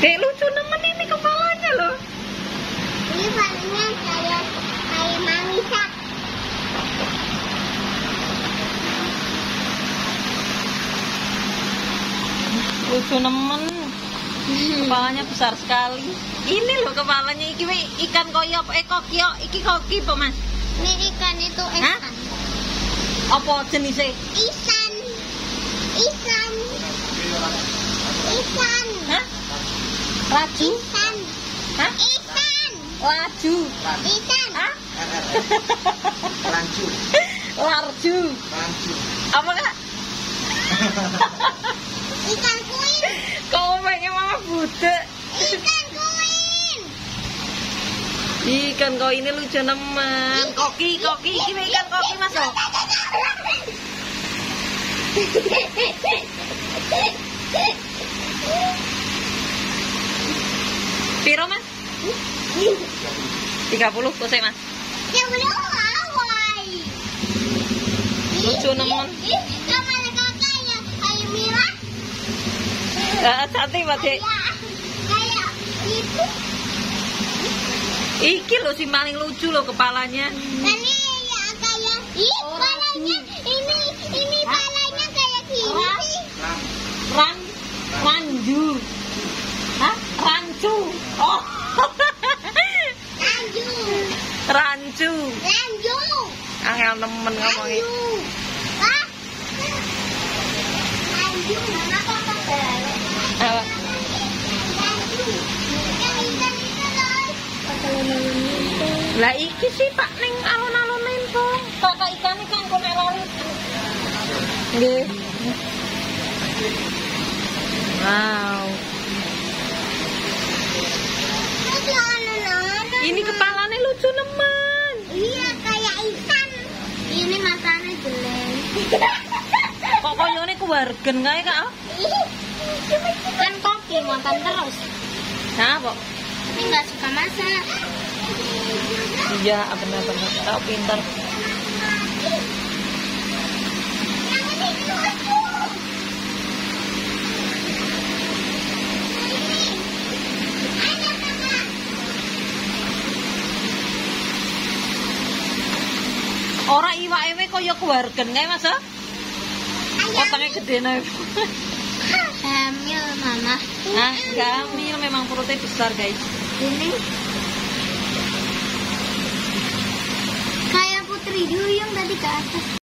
Dek lucu nemen ini kepalanya loh. Ini palanya kayak manisak. Lucu nemen. Kepalanya besar sekali. Ini loh kepalanya iki ikan koyop kokio iki koki apa Mas? Ini ikan itu Hah? ikan. Apa jenisnya? Ikan. Ikan. Ikan. Hah? Raju? Ikan. Hah? Ikan. Laju? Ikan. Hah? Rancu. Larju? Rancu. Apa kak? Ikan kuin. Kau pengen mama budek. Ikan kuin. Ikan kau ini lucu nemen. Koki, ini ikan koki Mas. Oh. Piro Mas? 30 kose Mas. Ya belum awal. Lucu nemen. Sama kakaknya kayak Mira. Cantik Pak Dek. Kayak itu. Iki loh si paling lucu loh kepalanya. Ini ya kayak palanya ini palanya kayak gini. Ranju. Hah? Rancu. Oh. Lanju. Rancu. Lanju. Angel nemen ngomongnya. Ah. Lanju. Mama papa belok. Apa? Lanju. Ikan itu loh. Lah iki sih Pak ning alun-alun Lempong. Kakak ikan kan kok nek lali. Nggih. Wow. Ini kepalanya lucu nemen. Iya kayak ikan. Ini matanya jelek. Kok koyone kewargen kae Kak? Kan koki makan terus. Nah, kok. Tapi nggak suka masak. Iya, benar-benar. Kau pintar. Ora iwake kaya kewargen kae Mas. Potongnya gede nih. Hamil mama. Nah, hamil memang perutnya besar guys. Ini kayak Putri Duyung tadi ke atas.